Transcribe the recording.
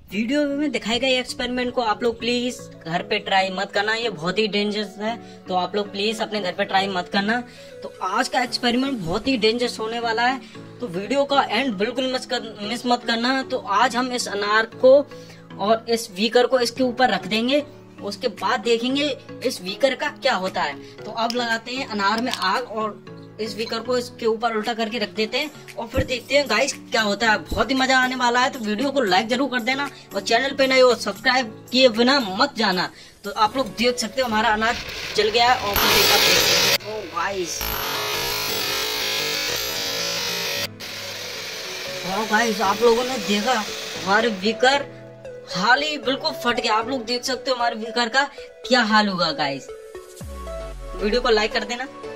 Video में दिखाए गए एक्सपेरिमेंट को आप लोग प्लीज घर पे ट्राई मत करना, ये बहुत ही डेंजरस है। तो आप लोग प्लीज अपने घर पे ट्राई मत करना। तो आज का एक्सपेरिमेंट बहुत ही डेंजरस होने वाला है, तो वीडियो का एंड बिल्कुल मिस मत करना। तो आज हम इस अनार को और इस बीकर को इसके ऊपर रख देंगे, उसके बाद देखेंगे इस बीकर का क्या होता है। तो अब लगाते हैं अनार में आग और इस बीकर को इसके ऊपर उल्टा करके रख देते हैं और फिर देखते हैं गाइस क्या होता है। बहुत ही मजा आने वाला है, तो वीडियो को लाइक जरूर कर देना और चैनल पे नए हो सब्सक्राइब किए बिना मत जाना। तो आप लोग देख सकते हो हमारा अनार जल गया है और फिर ओ गाइस आप लोगों ने देखा हमारे बीकर हाल ही बिल्कुल फट गया। आप लोग देख सकते हो हमारे बीकर का क्या हाल होगा। गाइस वीडियो को लाइक कर देना।